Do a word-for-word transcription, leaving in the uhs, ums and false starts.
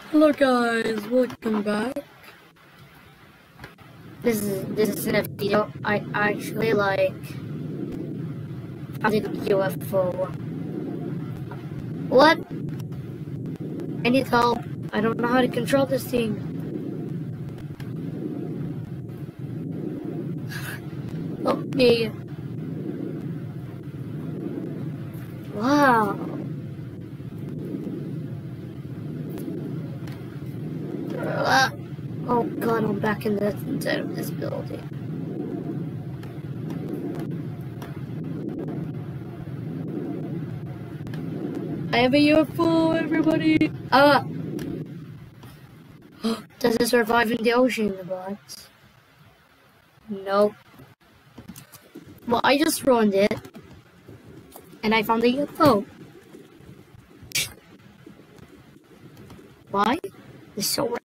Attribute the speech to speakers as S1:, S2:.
S1: Hello guys, welcome back.
S2: This is this isn't a video. I actually like found a U F O. What? I need help. I don't know how to control this thing. Help me. Wow. Uh, oh god, I'm back in the inside of this building.
S1: I have a U F O, everybody!
S2: Ah! Does it survive in the ocean, but nope. Well, I just ruined it, and I found the U F O. Why? It's so